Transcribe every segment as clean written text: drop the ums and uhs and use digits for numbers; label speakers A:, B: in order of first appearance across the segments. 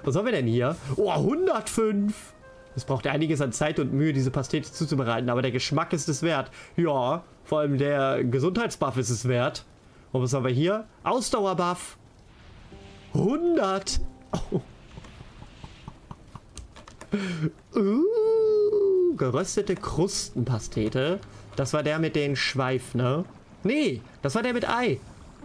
A: Was haben wir denn hier? Oh, 105. Es braucht einiges an Zeit und Mühe, diese Pastete zuzubereiten, aber der Geschmack ist es wert. Ja, vor allem der Gesundheitsbuff ist es wert. Und was haben wir hier? Ausdauerbuff. 100. Oh. Geröstete Krustenpastete. Das war der mit den Schweif, ne? Nee, das war der mit Ei.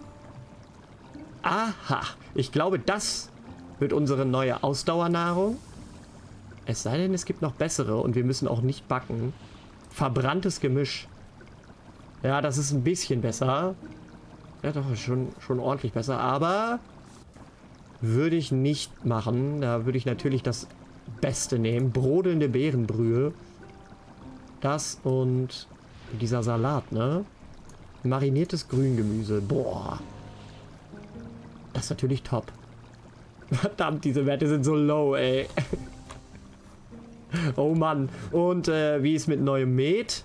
A: Aha. Ich glaube, das wird unsere neue Ausdauernahrung. Es sei denn, es gibt noch bessere und wir müssen auch nicht backen. Verbranntes Gemisch. Ja, das ist ein bisschen besser. Ja, doch, schon ordentlich besser. Aber würde ich nicht machen. Da würde ich natürlich das Beste nehmen. Brodelnde Beerenbrühe. Das und dieser Salat, ne? Mariniertes Grüngemüse. Boah. Das ist natürlich top. Verdammt, diese Werte sind so low, ey. Oh Mann. Und wie ist mit neuem Met?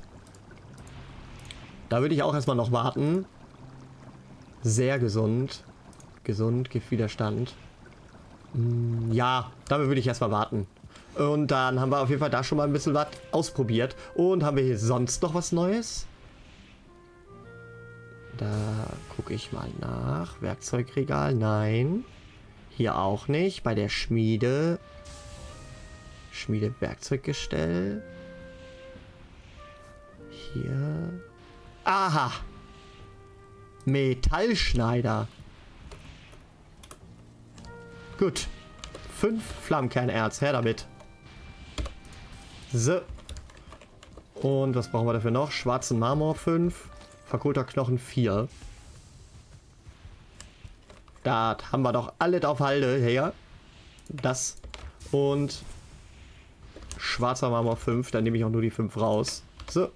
A: Da würde ich auch erstmal noch warten. Sehr gesund. Gesund, Giftwiderstand. Ja, damit würde ich erstmal warten. Und dann haben wir auf jeden Fall da schon mal ein bisschen was ausprobiert. Und haben wir hier sonst noch was Neues? Da gucke ich mal nach. Werkzeugregal, nein. Hier auch nicht. Bei der Schmiede. Schmiede-Werkzeuggestell. Hier. Aha. Metallschneider. Gut. 5 Flammenkernerz. Her damit. So. Und was brauchen wir dafür noch? Schwarzen Marmor 5. Verkohlter Knochen 4. Da haben wir doch alle auf Halde her. Das. Und schwarzer Marmor 5. Dann nehme ich auch nur die 5 raus. So.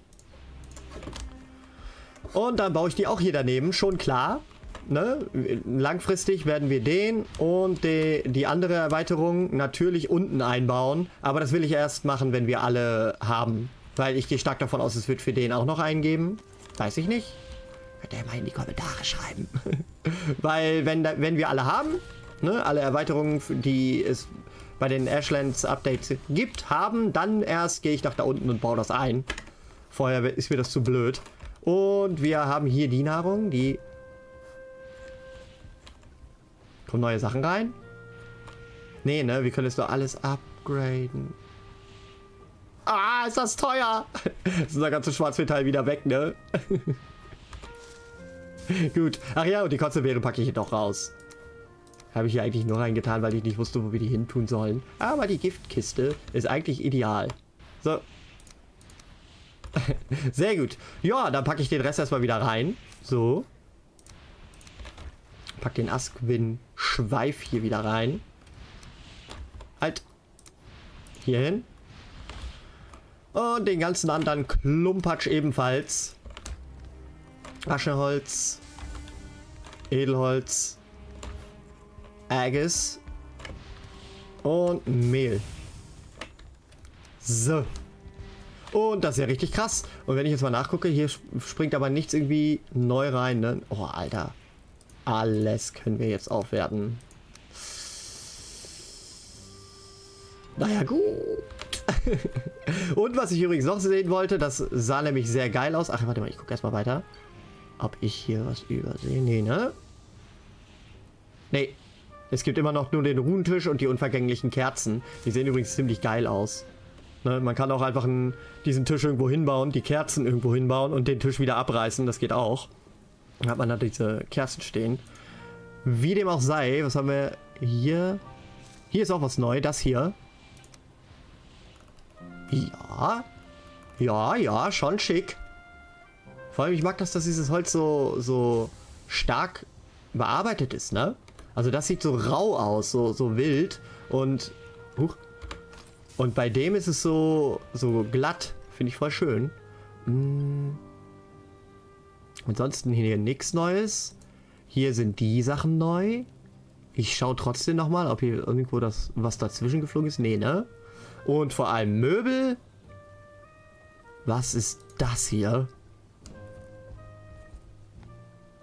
A: Und dann baue ich die auch hier daneben. Schon klar. Ne? Langfristig werden wir den und die andere Erweiterung natürlich unten einbauen. Aber das will ich erst machen, wenn wir alle haben. Weil ich gehe stark davon aus, es wird für den auch noch einen geben. Weiß ich nicht. Könnt ihr mal in die Kommentare schreiben. Weil wenn wir alle haben, ne, alle Erweiterungen, die es bei den Ashlands Updates gibt, dann erst gehe ich nach da unten und baue das ein. Vorher ist mir das zu blöd. Und wir haben hier die Nahrung, die... Kommen neue Sachen rein? Nee, ne? Wir können jetzt doch alles upgraden. Ah, ist das teuer! Ist unser ganzes Schwarzmetall wieder weg, ne? Gut. Ach ja, und die Kotzebeere packe ich hier doch raus. Habe ich hier eigentlich nur reingetan, weil ich nicht wusste, wo wir die hin tun sollen. Aber die Giftkiste ist eigentlich ideal. So. Sehr gut. Ja, dann packe ich den Rest erstmal wieder rein. So. Pack den Askwin-Schweif hier wieder rein. Halt. Hier hin. Und den ganzen anderen Klumpatsch ebenfalls. Ascheholz. Edelholz. Ägis. Und Mehl. So. Und das ist ja richtig krass. Und wenn ich jetzt mal nachgucke, hier springt aber nichts irgendwie neu rein, ne? Oh, Alter. Alles können wir jetzt aufwerten. Naja, gut. Und was ich übrigens noch sehen wollte, das sah nämlich sehr geil aus. Ach, warte mal, ich gucke erstmal weiter. Ob ich hier was übersehe? Nee, ne? Nee. Es gibt immer noch nur den Runentisch und die unvergänglichen Kerzen. Die sehen übrigens ziemlich geil aus. Ne? Man kann auch einfach diesen Tisch irgendwo hinbauen, die Kerzen irgendwo hinbauen und den Tisch wieder abreißen. Das geht auch. Dann hat man da diese Kerzen stehen. Wie dem auch sei, was haben wir hier? Hier ist auch was neu, das hier. Ja. Ja, ja, schon schick. Vor allem, ich mag das, dass dieses Holz so stark bearbeitet ist, ne? Also das sieht so rau aus, so wild. Und bei dem ist es so glatt. Finde ich voll schön. Ansonsten hier nichts Neues. Hier sind die Sachen neu. Ich schaue trotzdem nochmal, ob hier irgendwo was dazwischen geflogen ist. Nee, ne? Und vor allem Möbel. Was ist das hier?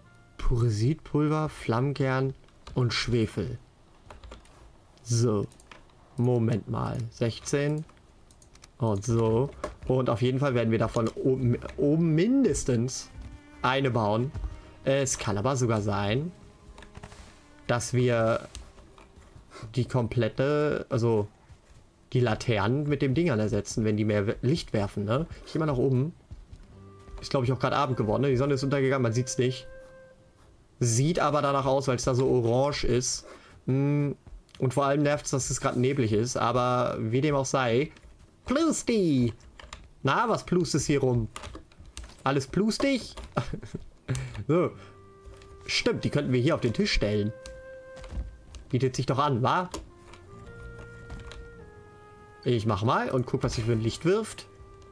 A: Pyroxidpulver, Flammenkern und Schwefel. So. Moment mal. 16. Und so. Und auf jeden Fall werden wir davon oben mindestens eine bauen. Es kann aber sogar sein, dass wir die komplette, also die Laternen mit dem Dingern ersetzen, wenn die mehr Licht werfen, ne? Ich gehe mal nach oben. Ist, glaube ich, auch gerade Abend geworden, ne? Die Sonne ist untergegangen, man sieht es nicht. Sieht aber danach aus, weil es da so orange ist. Und vor allem nervt es, dass es gerade neblig ist. Aber wie dem auch sei. Plusti! Na, was plustest hier rum? Alles plustig? So. Stimmt, die könnten wir hier auf den Tisch stellen. Bietet sich doch an, wa? Ich mach mal und guck, was sich für ein Licht wirft.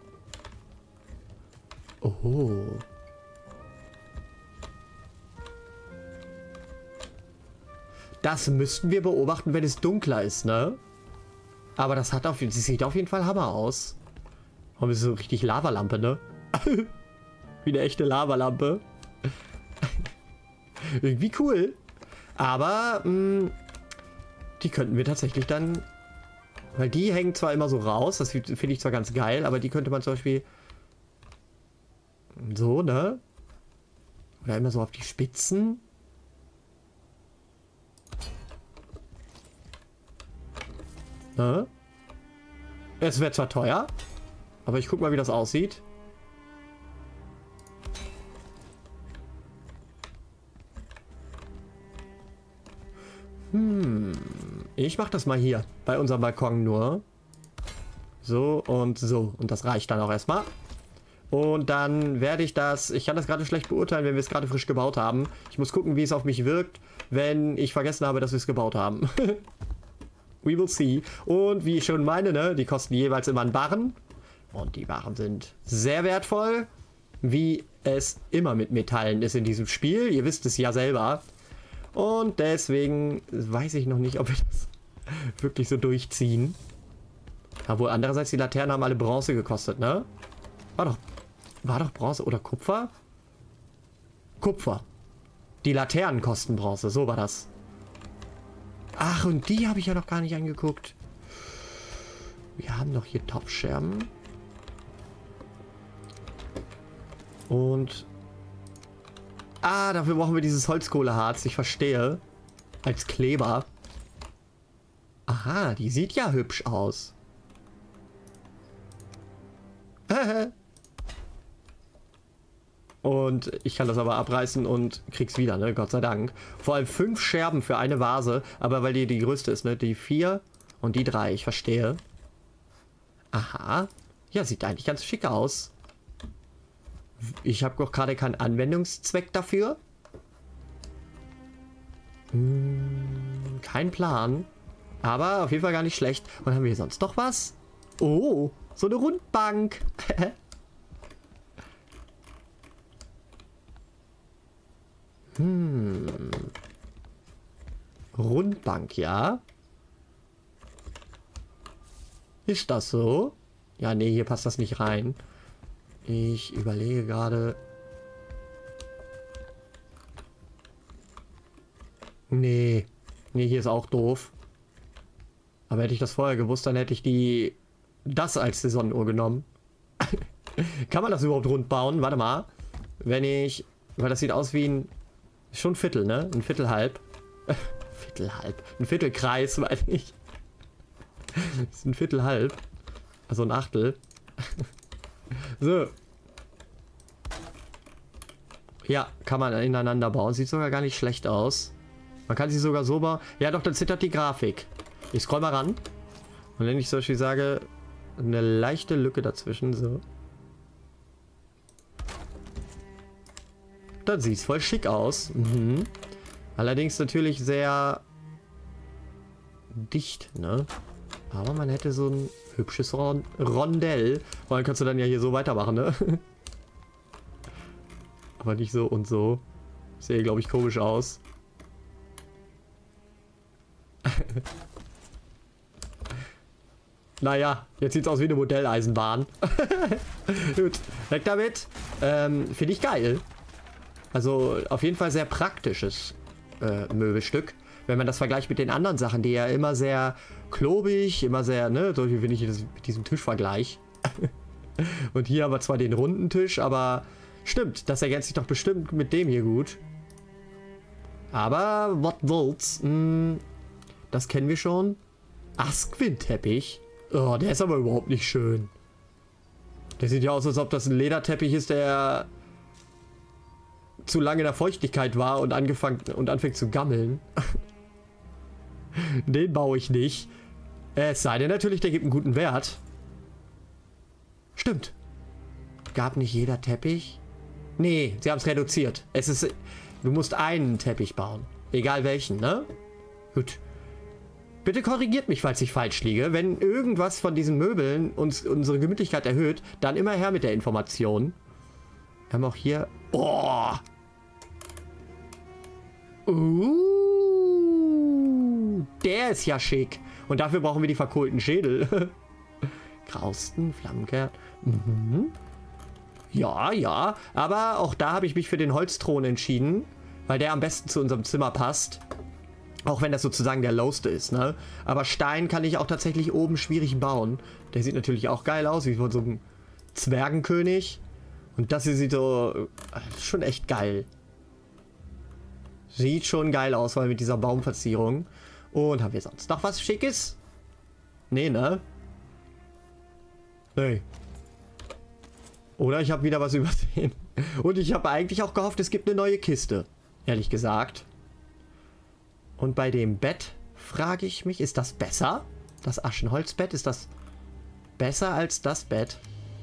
A: Oh. Das müssten wir beobachten, wenn es dunkler ist, ne? Aber das sieht auf jeden Fall Hammer aus. Und es ist so richtig Lavalampe, ne? Wie eine echte Lavalampe. Irgendwie cool. Aber, die könnten wir tatsächlich dann... Weil die hängen zwar immer so raus, das finde ich zwar ganz geil, aber die könnte man zum Beispiel... So, ne? Oder immer so auf die Spitzen. Ne? Es wäre zwar teuer, aber ich guck mal, wie das aussieht. Ich mach das mal hier bei unserem Balkon nur. So und so. Und das reicht dann auch erstmal. Und dann werde ich das... Ich kann das gerade schlecht beurteilen, wenn wir es gerade frisch gebaut haben. Ich muss gucken, wie es auf mich wirkt, wenn ich vergessen habe, dass wir es gebaut haben. We will see. Und wie ich schon meine, ne, die kosten jeweils immer einen Barren. Und die Barren sind sehr wertvoll. Wie es immer mit Metallen ist in diesem Spiel. Ihr wisst es ja selber. Und deswegen weiß ich noch nicht, ob wir das wirklich so durchziehen. Obwohl, andererseits, die Laternen haben alle Bronze gekostet, ne? War doch Bronze oder Kupfer? Kupfer. Die Laternen kosten Bronze, so war das. Ach, und die habe ich ja noch gar nicht angeguckt. Wir haben noch hier Topfscherben. Und... Ah, dafür brauchen wir dieses Holzkohleharz. Ich verstehe. Als Kleber. Aha, die sieht ja hübsch aus. Und ich kann das aber abreißen und krieg's wieder, ne? Gott sei Dank. Vor allem 5 Scherben für eine Vase. Aber weil die größte ist, ne? Die 4 und die 3. Ich verstehe. Aha. Ja, sieht eigentlich ganz schick aus. Ich habe doch gerade keinen Anwendungszweck dafür. Kein Plan. Aber auf jeden Fall gar nicht schlecht. Und haben wir sonst noch was? Oh, so eine Rundbank. Rundbank, ja. Ist das so? Ja, nee, hier passt das nicht rein. Ich überlege gerade. Nee. Nee, hier ist auch doof. Aber hätte ich das vorher gewusst, dann hätte ich das als die Sonnenuhr genommen. Kann man das überhaupt rund bauen? Warte mal. Weil das sieht aus wie ein... Schon ein Viertel, ne? Ein Viertelhalb. Viertelhalb. Ein Viertelkreis, meine ich. Das ist ein Viertelhalb. Also ein Achtel. So. Ja, kann man ineinander bauen. Sieht sogar gar nicht schlecht aus. Man kann sie sogar so bauen. Ja doch, dann zittert die Grafik. Ich scroll mal ran. Und wenn ich zum Beispiel sage, eine leichte Lücke dazwischen, so. Dann sieht es voll schick aus. Allerdings natürlich sehr dicht, ne? Aber man hätte so ein hübsches Rondell. Und dann kannst du dann ja hier so weitermachen, ne? Aber nicht so und so. Sehe, glaube ich, komisch aus. Naja, jetzt sieht es aus wie eine Modelleisenbahn. Gut, weg damit. Finde ich geil. Also auf jeden Fall sehr praktisches Möbelstück. Wenn man das vergleicht mit den anderen Sachen, die ja immer sehr klobig, immer sehr, ne, so wie wenn ich das mit diesem Tischvergleich. Und hier haben wir zwar den runden Tisch, aber stimmt, das ergänzt sich doch bestimmt mit dem hier gut. Aber, what soll's? Das kennen wir schon. Asquin-Teppich. Oh, der ist aber überhaupt nicht schön. Der sieht ja aus, als ob das ein Lederteppich ist, der zu lange in der Feuchtigkeit war und anfängt zu gammeln. Den baue ich nicht. Es sei denn natürlich, der gibt einen guten Wert. Stimmt. Gab nicht jeder Teppich? Nee, sie haben es reduziert. Du musst einen Teppich bauen. Egal welchen, ne? Gut. Bitte korrigiert mich, falls ich falsch liege. Wenn irgendwas von diesen Möbeln uns unsere Gemütlichkeit erhöht, dann immer her mit der Information. Wir haben auch hier... Oh! Der ist ja schick. Und dafür brauchen wir die verkohlten Schädel. Grausten, Flammenkern. Ja, ja. Aber auch da habe ich mich für den Holzthron entschieden, weil der am besten zu unserem Zimmer passt. Auch wenn das sozusagen der lowste ist, ne? Aber Stein kann ich auch tatsächlich oben schwierig bauen. Der sieht natürlich auch geil aus, wie von so einem Zwergenkönig. Und das hier sieht so... schon echt geil. Sieht schon geil aus, weil mit dieser Baumverzierung. Und haben wir sonst noch was Schickes? Nee, ne? Nee. Oder ich habe wieder was übersehen. Und ich habe eigentlich auch gehofft, es gibt eine neue Kiste. Ehrlich gesagt. Und bei dem Bett frage ich mich, ist das besser? Das Aschenholzbett, ist das besser als das Bett?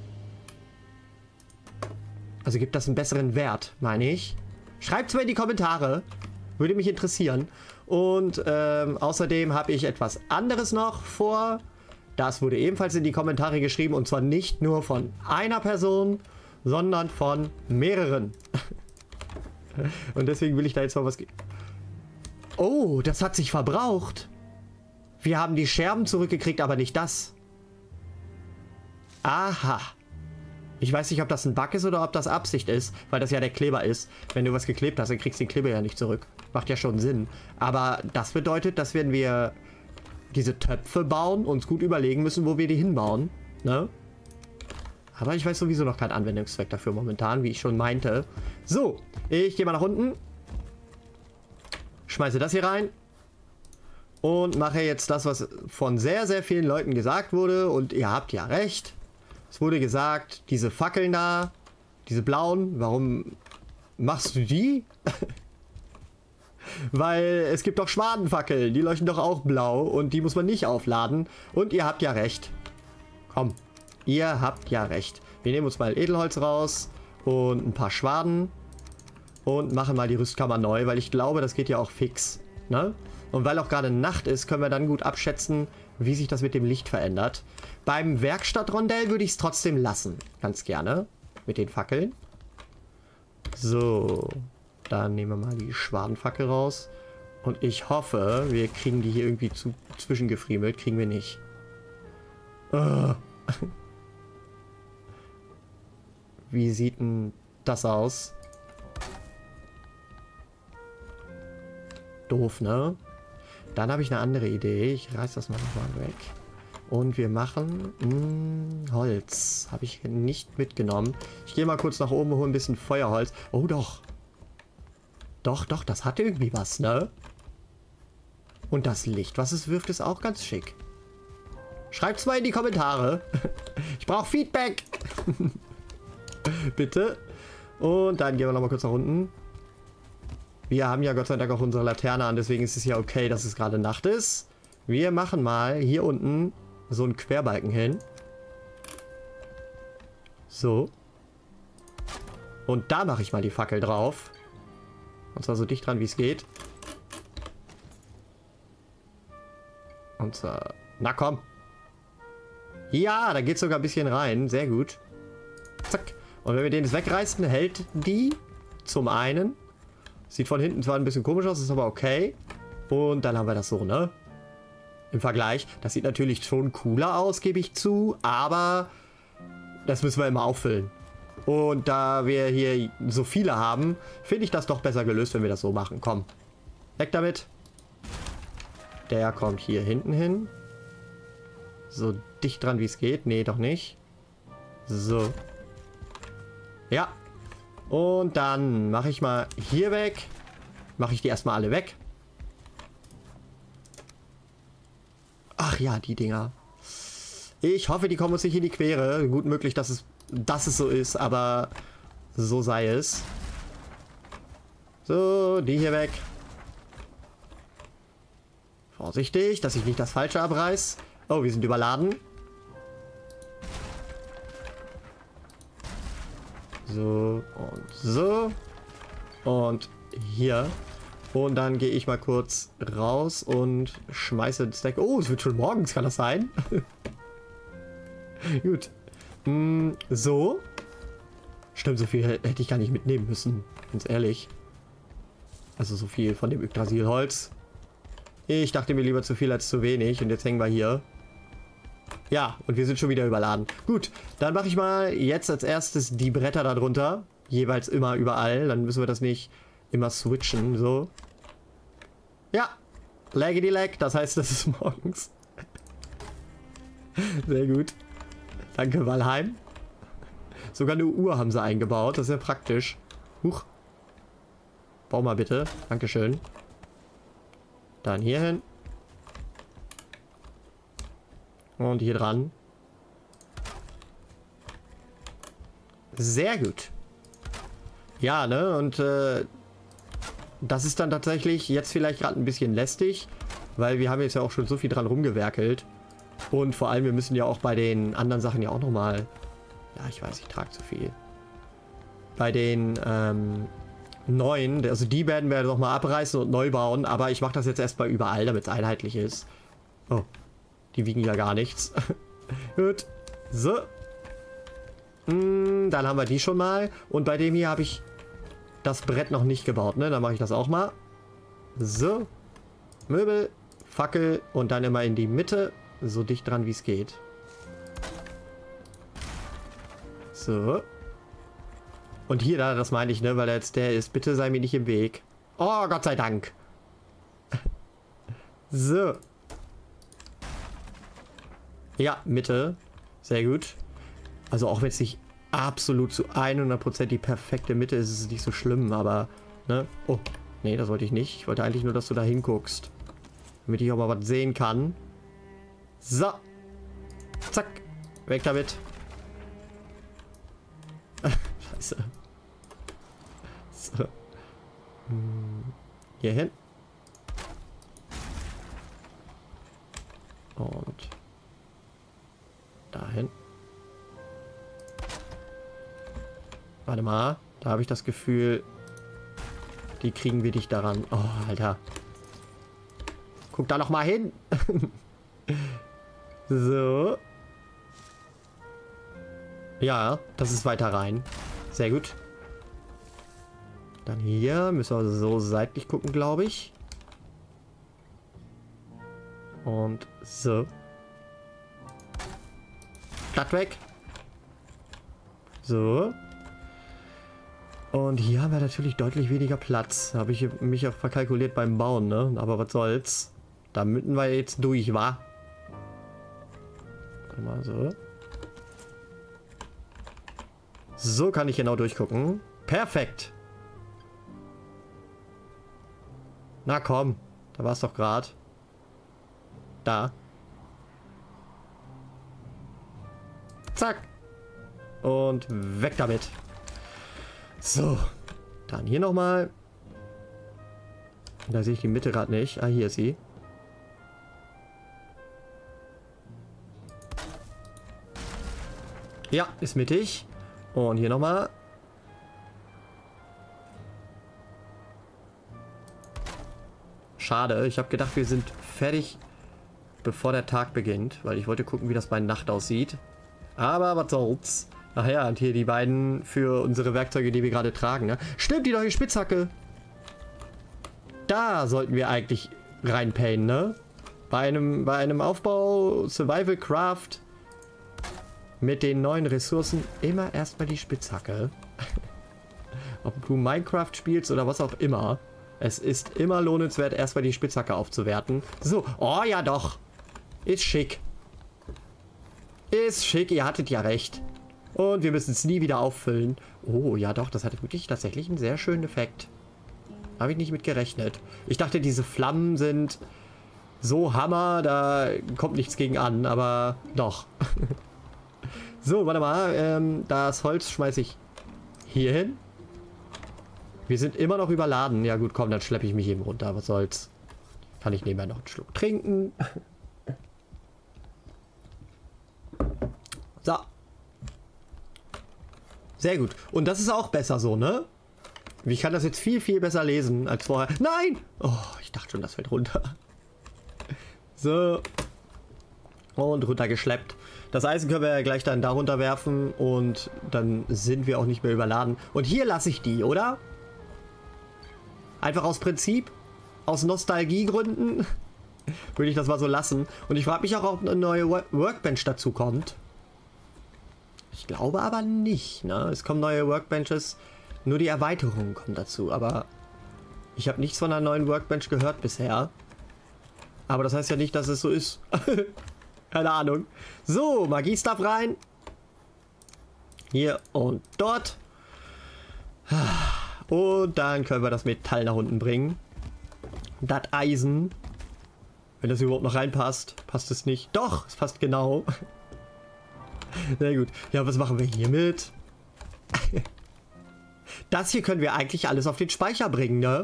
A: Also gibt das einen besseren Wert, meine ich. Schreibt es mir in die Kommentare. Würde mich interessieren. Und außerdem habe ich etwas anderes noch vor. Das wurde ebenfalls in die Kommentare geschrieben. Und zwar nicht nur von einer Person, sondern von mehreren. Und deswegen will ich da jetzt mal was... Oh, das hat sich verbraucht. Wir haben die Scherben zurückgekriegt, aber nicht das. Aha. Ich weiß nicht, ob das ein Bug ist oder ob das Absicht ist, weil das ja der Kleber ist. Wenn du was geklebt hast, dann kriegst du den Kleber ja nicht zurück. Macht ja schon Sinn. Aber das bedeutet, dass wenn wir diese Töpfe bauen, uns gut überlegen müssen, wo wir die hinbauen. Ne? Aber ich weiß sowieso noch keinen Anwendungszweck dafür momentan, wie ich schon meinte. So, ich gehe mal nach unten. Schmeiße das hier rein. Und mache jetzt das, was von sehr, sehr vielen Leuten gesagt wurde. Und ihr habt ja recht. Es wurde gesagt, diese Fackeln da, diese blauen, warum machst du die? Weil es gibt doch Schwadenfackeln, die leuchten doch auch blau und die muss man nicht aufladen. Und ihr habt ja recht. Komm, ihr habt ja recht. Wir nehmen uns mal Edelholz raus und ein paar Schwaden und machen mal die Rüstkammer neu, weil ich glaube, das geht ja auch fix. Ne? Und weil auch gerade Nacht ist, können wir dann gut abschätzen, wie sich das mit dem Licht verändert. Beim Werkstattrondell würde ich es trotzdem lassen. Ganz gerne. Mit den Fackeln. So. Dann nehmen wir mal die Schwadenfackel raus. Und ich hoffe, wir kriegen die hier irgendwie zwischengefriemelt. Kriegen wir nicht. Wie sieht denn das aus? Doof, ne? Dann habe ich eine andere Idee. Ich reiß das mal nochmal weg. Und wir machen Holz. Habe ich nicht mitgenommen. Ich gehe mal kurz nach oben und hole ein bisschen Feuerholz. Oh doch. Doch, doch, das hat irgendwie was, ne? Und das Licht, was es wirft, ist auch ganz schick. Schreibt's mal in die Kommentare. Ich brauche Feedback. Bitte. Und dann gehen wir nochmal kurz nach unten. Wir haben ja Gott sei Dank auch unsere Laterne an, deswegen ist es ja okay, dass es gerade Nacht ist. Wir machen mal hier unten so einen Querbalken hin. So. Und da mache ich mal die Fackel drauf. Und zwar so dicht dran, wie es geht. Und zwar... Na komm. Ja, da geht sogar ein bisschen rein. Sehr gut. Zack. Und wenn wir den jetzt wegreißen, hält die zum einen. Sieht von hinten zwar ein bisschen komisch aus, ist aber okay. Und dann haben wir das so, ne? Im Vergleich. Das sieht natürlich schon cooler aus, gebe ich zu. Aber das müssen wir immer auffüllen. Und da wir hier so viele haben, finde ich das doch besser gelöst, wenn wir das so machen. Komm. Weg damit. Der kommt hier hinten hin. So dicht dran, wie es geht. Nee, doch nicht. So. Ja. Und dann mache ich mal hier weg. Mache ich die erstmal alle weg. Ach ja, die Dinger. Ich hoffe, die kommen uns nicht in die Quere. Gut möglich, dass es so ist, aber so sei es. So, die hier weg. Vorsichtig, dass ich nicht das Falsche abreiß. Oh, wir sind überladen. So und so. Und hier. Und dann gehe ich mal kurz raus und schmeiße das Deck. Oh, es wird schon morgens, kann das sein? Gut. So. Stimmt, so viel hätte ich gar nicht mitnehmen müssen. Ganz ehrlich. Also so viel von dem Yggdrasil-Holz. Ich dachte mir lieber zu viel als zu wenig. Und jetzt hängen wir hier. Ja, und wir sind schon wieder überladen. Gut, dann mache ich mal jetzt als erstes die Bretter da drunter. Jeweils immer überall. Dann müssen wir das nicht immer switchen. So. Ja. Laggedy lag. Das heißt, das ist morgens. Sehr gut. Danke, Valheim. Sogar eine Uhr haben sie eingebaut. Das ist ja praktisch. Huch. Bau mal bitte. Dankeschön. Dann hier hin. Und hier dran. Sehr gut. Ja, ne? Und das ist dann tatsächlich jetzt vielleicht gerade ein bisschen lästig, weil wir haben jetzt ja auch schon so viel dran rumgewerkelt. Und vor allem, wir müssen ja auch bei den anderen Sachen ja auch nochmal... Ja, ich weiß, ich trage zu viel. Bei den neuen, also die werden wir nochmal abreißen und neu bauen, aber ich mache das jetzt erstmal überall, damit es einheitlich ist. Oh, die wiegen ja gar nichts. Gut, so. Dann haben wir die schon mal. Und bei dem hier habe ich das Brett noch nicht gebaut, ne? Dann mache ich das auch mal. So. Möbel, Fackel und dann immer in die Mitte. So dicht dran, wie es geht. So. Und hier, da, das meine ich, ne? Weil jetzt der ist. Bitte sei mir nicht im Weg. Oh, Gott sei Dank. So. Ja, Mitte. Sehr gut. Also auch wenn es nicht absolut zu 100% die perfekte Mitte ist, ist es nicht so schlimm, aber, ne? Oh, nee, das wollte ich nicht. Ich wollte eigentlich nur, dass du da hinguckst. Damit ich auch mal was sehen kann. So. Zack. Weg damit. Scheiße. So. Hier hin. Und dahin. Warte mal. Da habe ich das Gefühl, die kriegen wir dich daran. Oh, Alter. Guck da noch mal hin. So. Ja, das ist weiter rein. Sehr gut. Dann hier müssen wir so seitlich gucken, glaube ich. Und so. Glatt weg. So. Und hier haben wir natürlich deutlich weniger Platz. Habe ich mich auch verkalkuliert beim Bauen, ne? Aber was soll's. Da müssen wir jetzt durch, wa? Mal so. So kann ich genau durchgucken. Perfekt. Na komm. Da war es doch gerade. Da. Zack. Und weg damit. So. Dann hier nochmal. Da sehe ich die Mitte gerade nicht. Ah, hier ist sie. Ja, ist mittig. Und hier nochmal. Schade. Ich habe gedacht, wir sind fertig, bevor der Tag beginnt. Weil ich wollte gucken, wie das bei Nacht aussieht. Aber was soll's. Ach ja, und hier die beiden für unsere Werkzeuge, die wir gerade tragen. Ne? Stimmt, die neue Spitzhacke. Da sollten wir eigentlich reinpayen, ne? Bei einem Aufbau, Survival Craft... Mit den neuen Ressourcen immer erstmal die Spitzhacke. Ob du Minecraft spielst oder was auch immer. Es ist immer lohnenswert, erstmal die Spitzhacke aufzuwerten. So, oh ja doch. Ist schick. Ist schick, ihr hattet ja recht. Und wir müssen es nie wieder auffüllen. Oh, ja doch, das hatte wirklich tatsächlich einen sehr schönen Effekt. Habe ich nicht mit gerechnet. Ich dachte, diese Flammen sind so Hammer, da kommt nichts gegen an, aber doch. So, warte mal, das Holz schmeiße ich hier hin. Wir sind immer noch überladen. Ja gut, komm, dann schleppe ich mich eben runter. Was soll's. Kann ich nebenher noch einen Schluck trinken. So. Sehr gut. Und das ist auch besser so, ne? Ich kann das jetzt viel, viel besser lesen als vorher. Nein! Oh, ich dachte schon, das fällt runter. So. Und runtergeschleppt. Das Eisen können wir ja gleich dann da runterwerfen und dann sind wir auch nicht mehr überladen. Und hier lasse ich die, oder? Einfach aus Prinzip, aus Nostalgiegründen, würde ich das mal so lassen. Und ich frage mich auch, ob eine neue Workbench dazu kommt. Ich glaube aber nicht, ne? Es kommen neue Workbenches, nur die Erweiterungen kommen dazu. Aber ich habe nichts von einer neuen Workbench gehört bisher. Aber das heißt ja nicht, dass es so ist. Keine Ahnung. So, Magie-Stuff rein. Hier und dort. Und dann können wir das Metall nach unten bringen. Das Eisen. Wenn das überhaupt noch reinpasst. Passt es nicht? Doch, es passt genau. Sehr gut. Ja, was machen wir hier mit? Das hier können wir eigentlich alles auf den Speicher bringen, ne?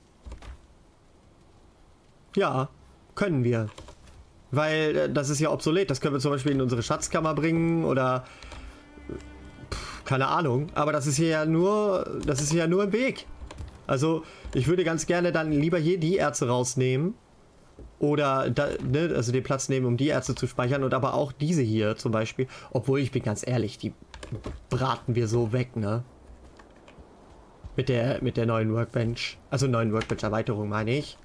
A: Ja, können wir. Weil das ist ja obsolet. Das können wir zum Beispiel in unsere Schatzkammer bringen oder... keine Ahnung. Aber das ist hier ja nur... das ist ja nur im Weg. Also, ich würde ganz gerne dann lieber hier die Erze rausnehmen. Oder, da, ne, also den Platz nehmen, um die Erze zu speichern. Und aber auch diese hier zum Beispiel. Obwohl, ich bin ganz ehrlich, die braten wir so weg, ne? Mit der neuen Workbench. Also neuen Workbench-Erweiterung, meine ich.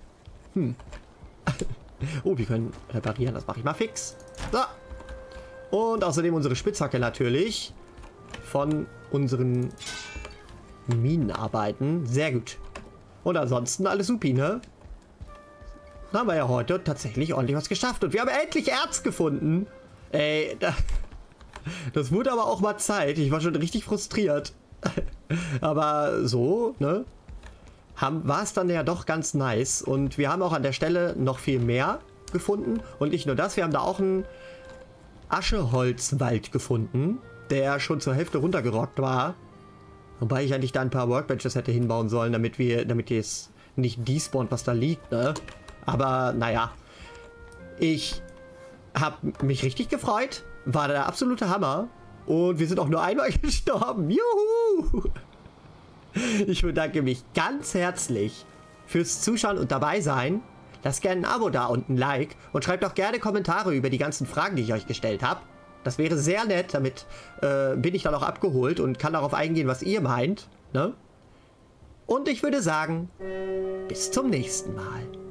A: Oh, wir können reparieren. Das mache ich mal fix. So. Und außerdem unsere Spitzhacke natürlich. Von unseren Minenarbeiten. Sehr gut. Und ansonsten alles supi, ne? Dann haben wir ja heute tatsächlich ordentlich was geschafft. Und wir haben endlich Erz gefunden. Ey, das wurde aber auch mal Zeit. Ich war schon richtig frustriert. Aber so, ne? War es dann ja doch ganz nice. Und wir haben auch an der Stelle noch viel mehr gefunden. Und nicht nur das, wir haben da auch einen Ascheholzwald gefunden, der schon zur Hälfte runtergerockt war. Wobei ich eigentlich da ein paar Workbenches hätte hinbauen sollen, damit es nicht despawnt, was da liegt, ne? Aber naja, ich habe mich richtig gefreut. War der absolute Hammer. Und wir sind auch nur einmal gestorben. Juhu! Ich bedanke mich ganz herzlich fürs Zuschauen und dabei sein. Lasst gerne ein Abo da und ein Like. Und schreibt auch gerne Kommentare über die ganzen Fragen, die ich euch gestellt habe. Das wäre sehr nett. Damit bin ich dann auch abgeholt und kann darauf eingehen, was ihr meint. Ne? Und ich würde sagen, bis zum nächsten Mal.